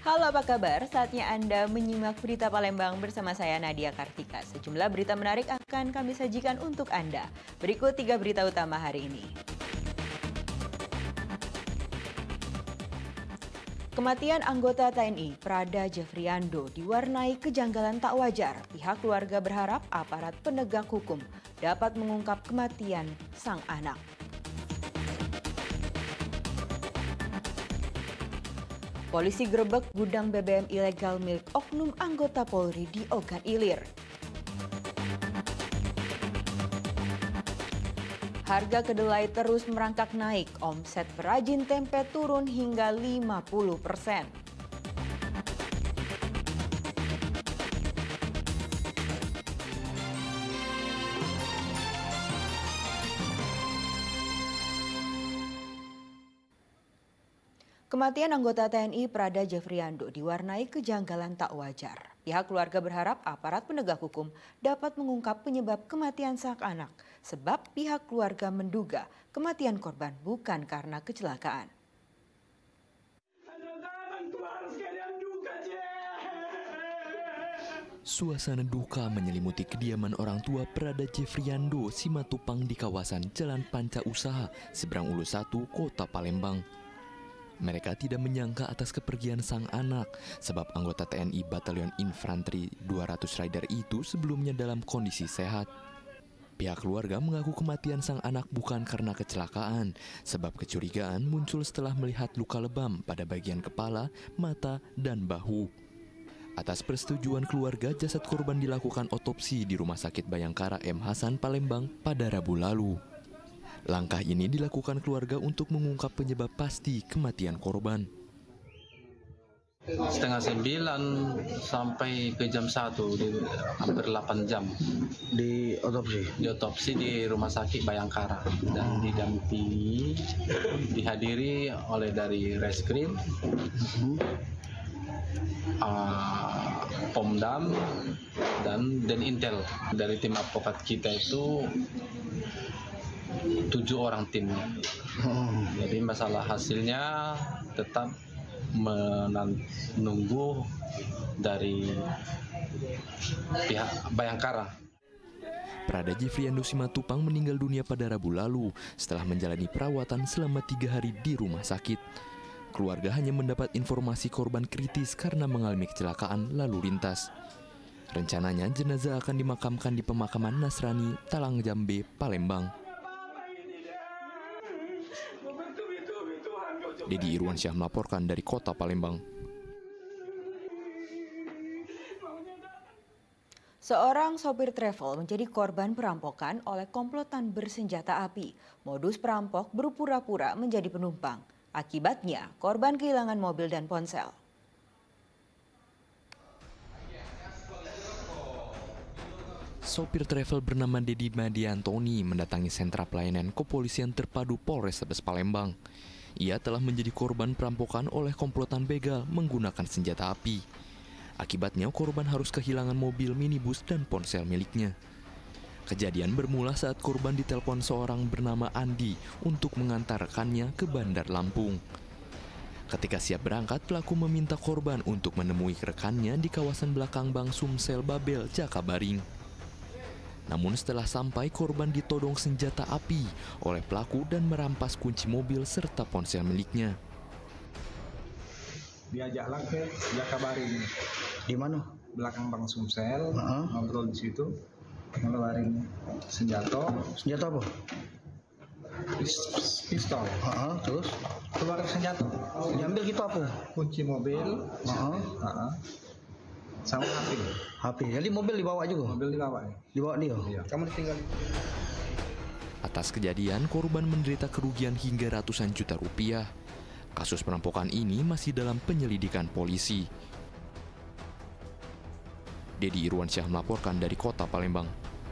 Halo, apa kabar? Saatnya Anda menyimak berita Palembang bersama saya Nadia Kartika. Sejumlah berita menarik akan kami sajikan untuk Anda. Berikut 3 berita utama hari ini. Kematian anggota TNI Prada Jeffriando diwarnai kejanggalan tak wajar. Pihak keluarga berharap aparat penegak hukum dapat mengungkap kematian sang anak. Polisi gerebek gudang BBM ilegal milik oknum anggota Polri di Ogan Ilir. Harga kedelai terus merangkak naik, omset perajin tempe turun hingga 50%. Kematian anggota TNI Prada Jeffriando diwarnai kejanggalan tak wajar. Pihak keluarga berharap aparat penegak hukum dapat mengungkap penyebab kematian sang anak, sebab pihak keluarga menduga kematian korban bukan karena kecelakaan. Suasana duka menyelimuti kediaman orang tua Prada Jeffriando Simatupang di kawasan Jalan Panca Usaha, Seberang Ulus 1, Kota Palembang. Mereka tidak menyangka atas kepergian sang anak, sebab anggota TNI Batalion Infanteri 200 Rider itu sebelumnya dalam kondisi sehat. Pihak keluarga mengaku kematian sang anak bukan karena kecelakaan, sebab kecurigaan muncul setelah melihat luka lebam pada bagian kepala, mata, dan bahu. Atas persetujuan keluarga, jasad korban dilakukan otopsi di Rumah Sakit Bayangkara M. Hasan, Palembang pada Rabu lalu. Langkah ini dilakukan keluarga untuk mengungkap penyebab pasti kematian korban. Setengah 9 sampai ke jam 1, hampir 8 jam. Di otopsi? Di otopsi di Rumah Sakit Bayangkara. Dan didampingi, dihadiri oleh dari Reskrim, Pomdam, dan Intel. Dari tim advokat kita itu 7 orang tim. Jadi masalah hasilnya tetap menunggu dari pihak Bayangkara. Prada Jeffriando Simatupang meninggal dunia pada Rabu lalu setelah menjalani perawatan selama 3 hari di rumah sakit. Keluarga hanya mendapat informasi korban kritis karena mengalami kecelakaan lalu lintas. Rencananya jenazah akan dimakamkan di pemakaman Nasrani Talang Jambe, Palembang. Dedi Irwansyah melaporkan dari Kota Palembang. Seorang sopir travel menjadi korban perampokan oleh komplotan bersenjata api. Modus perampok berpura-pura menjadi penumpang. Akibatnya, korban kehilangan mobil dan ponsel. Sopir travel bernama Dedi Madiantoni mendatangi sentra pelayanan kepolisian terpadu Polrestabes Palembang. Ia telah menjadi korban perampokan oleh komplotan begal menggunakan senjata api. Akibatnya korban harus kehilangan mobil, minibus, dan ponsel miliknya. Kejadian bermula saat korban ditelepon seorang bernama Andi untuk mengantar rekannya ke Bandar Lampung. Ketika siap berangkat, pelaku meminta korban untuk menemui rekannya di kawasan belakang Bank Sumsel Babel, Jakabaring. Namun setelah sampai, korban ditodong senjata api oleh pelaku dan merampas kunci mobil serta ponsel miliknya. Diajaklah ke Jakabaring. Di mana? Belakang Bank Sumsel, ngobrol di situ. Ngeluarin senjata. Senjata apa? Pistol. Terus? Keluar senjata. Diambil gitu apa? Kunci mobil. Sama HP. HP. Jadi mobil dibawa juga? Mobil dibawa. Dibawa dia? Iya. Kamu ditinggal. Atas kejadian, korban menderita kerugian hingga ratusan juta rupiah. Kasus perampokan ini masih dalam penyelidikan polisi. Dedi Irwansyah melaporkan dari Kota Palembang.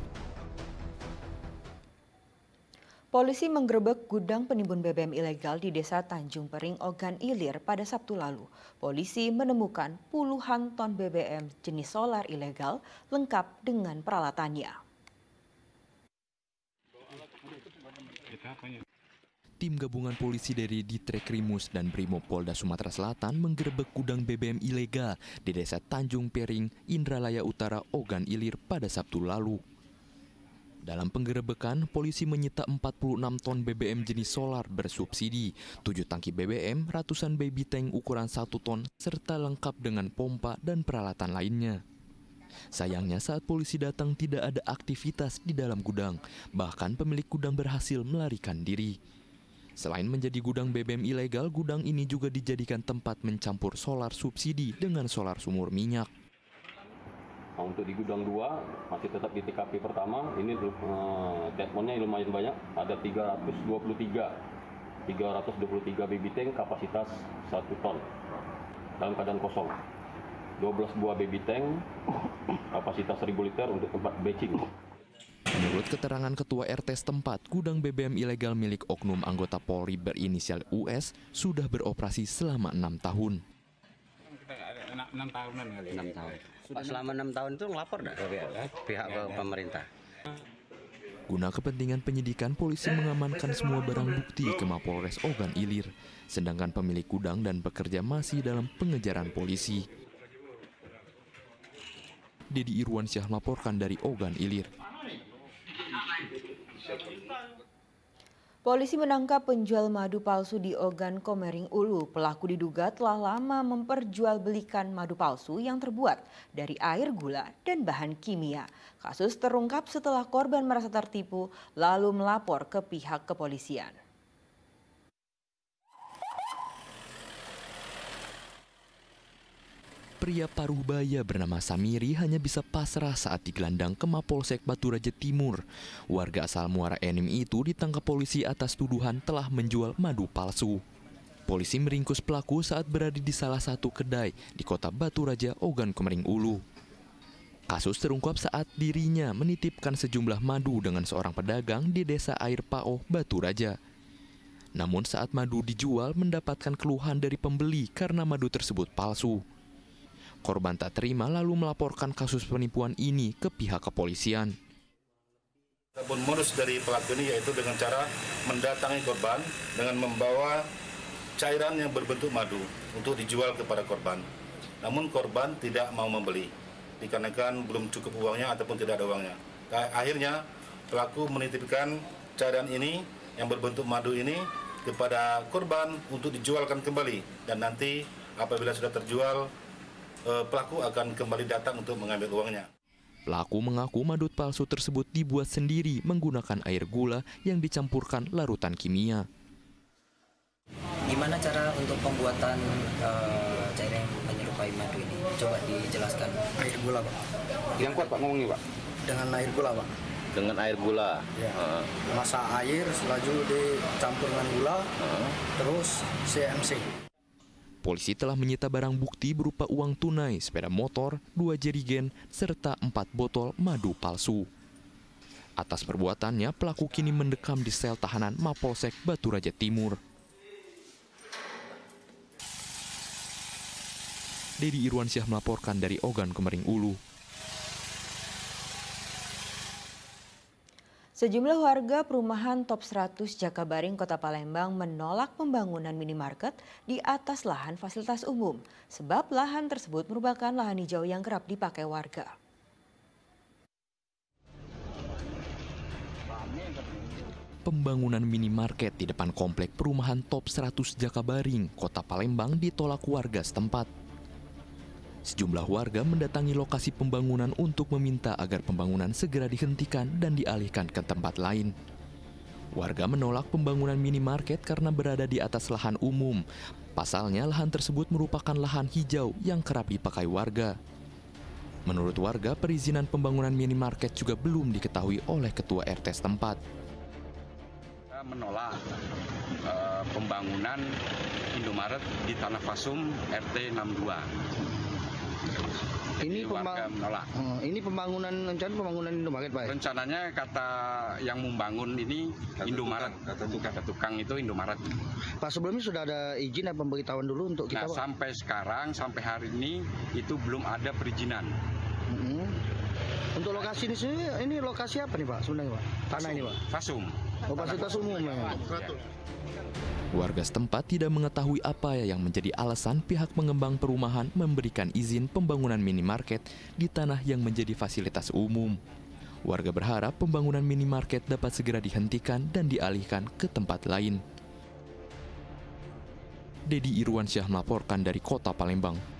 Polisi menggerebek gudang penimbun BBM ilegal di Desa Tanjung Pering, Ogan Ilir pada Sabtu lalu. Polisi menemukan puluhan ton BBM jenis solar ilegal lengkap dengan peralatannya. tim gabungan polisi dari Ditreskrimus dan Brimob Polda Sumatera Selatan menggerebek gudang BBM ilegal di Desa Tanjung Pering, Indralaya Utara, Ogan Ilir pada Sabtu lalu. Dalam penggerebekan, polisi menyita 46 ton BBM jenis solar bersubsidi, 7 tangki BBM, ratusan baby tank ukuran 1 ton, serta lengkap dengan pompa dan peralatan lainnya. Sayangnya saat polisi datang tidak ada aktivitas di dalam gudang, bahkan pemilik gudang berhasil melarikan diri. Selain menjadi gudang BBM ilegal, gudang ini juga dijadikan tempat mencampur solar subsidi dengan solar sumur minyak. Nah, untuk di gudang 2 masih tetap di TKP pertama, ini treatmentnya lumayan banyak, ada 323 baby tank kapasitas 1 ton dalam keadaan kosong. 12 buah baby tank kapasitas 1000 liter untuk tempat batching. Menurut keterangan Ketua RT setempat, gudang BBM ilegal milik oknum anggota Polri berinisial US sudah beroperasi selama 6 tahun. 6 tahunan kali. 6 tahun. Pak, selama 6 tahun itu ngelapor nggak ke pihak pemerintah? Guna kepentingan penyidikan, polisi mengamankan semua barang bukti ke Mapolres Ogan Ilir, sedangkan pemilik gudang dan pekerja masih dalam pengejaran polisi. Dedi Irwansyah melaporkan dari Ogan Ilir. Polisi menangkap penjual madu palsu di Ogan Komering Ulu. Pelaku diduga telah lama memperjualbelikan madu palsu yang terbuat dari air gula dan bahan kimia. Kasus terungkap setelah korban merasa tertipu lalu melapor ke pihak kepolisian. Pria paruh baya bernama Samiri hanya bisa pasrah saat digelandang ke Mapolsek Batu Raja Timur. Warga asal Muara Enim itu ditangkap polisi atas tuduhan telah menjual madu palsu. Polisi meringkus pelaku saat berada di salah satu kedai di kota Batu Raja, Ogan Komering Ulu. Kasus terungkap saat dirinya menitipkan sejumlah madu dengan seorang pedagang di desa Air Pao, Batu Raja. Namun saat madu dijual mendapatkan keluhan dari pembeli karena madu tersebut palsu. Korban tak terima lalu melaporkan kasus penipuan ini ke pihak kepolisian. Modus dari pelaku ini yaitu dengan cara mendatangi korban dengan membawa cairan yang berbentuk madu untuk dijual kepada korban. Namun korban tidak mau membeli dikarenakan belum cukup uangnya ataupun tidak ada uangnya. Akhirnya pelaku menitipkan cairan ini yang berbentuk madu ini kepada korban untuk dijualkan kembali, dan nanti apabila sudah terjual pelaku akan kembali datang untuk mengambil uangnya. Pelaku mengaku madu palsu tersebut dibuat sendiri menggunakan air gula yang dicampurkan larutan kimia. Gimana cara untuk pembuatan cairan yang menyerupai madu ini? Coba dijelaskan. Air gula, Pak. Yang kuat, Pak, ngomongnya, Pak. Dengan air gula, Pak. Dengan air gula. Ya. Masak air, selanjutnya dicampur dengan gula, terus CMC. Polisi telah menyita barang bukti berupa uang tunai, sepeda motor, 2 jerigen, serta 4 botol madu palsu. Atas perbuatannya, pelaku kini mendekam di sel tahanan Mapolsek Batu Raja Timur. Dedi Irwansyah melaporkan dari Ogan Komering Ulu. Sejumlah warga perumahan Top 100 Jakabaring, Kota Palembang menolak pembangunan minimarket di atas lahan fasilitas umum, sebab lahan tersebut merupakan lahan hijau yang kerap dipakai warga. Pembangunan minimarket di depan komplek perumahan Top 100 Jakabaring, Kota Palembang ditolak warga setempat. Sejumlah warga mendatangi lokasi pembangunan untuk meminta agar pembangunan segera dihentikan dan dialihkan ke tempat lain. Warga menolak pembangunan minimarket karena berada di atas lahan umum. Pasalnya, lahan tersebut merupakan lahan hijau yang kerap dipakai warga. Menurut warga, perizinan pembangunan minimarket juga belum diketahui oleh Ketua RT setempat. Kita menolak pembangunan Indomaret di Tanah Fasum RT 62. Ini pembangunan rencana pembangunan Indomaret, Pak. Rencananya kata yang membangun ini Indomaret, kata tukang itu Indomaret. Pak, sebelumnya sudah ada izin dan pemberitahuan dulu untuk kita, Pak? Sampai sekarang, sampai hari ini itu belum ada perizinan. Untuk lokasi ini lokasi apa nih, Pak? Sebenarnya, Pak? Tanah ini, Pak? Fasum. Fasilitas umum memang. Warga setempat tidak mengetahui apa yang menjadi alasan pihak pengembang perumahan memberikan izin pembangunan minimarket di tanah yang menjadi fasilitas umum. Warga berharap pembangunan minimarket dapat segera dihentikan dan dialihkan ke tempat lain. Dedi Irwansyah melaporkan dari Kota Palembang.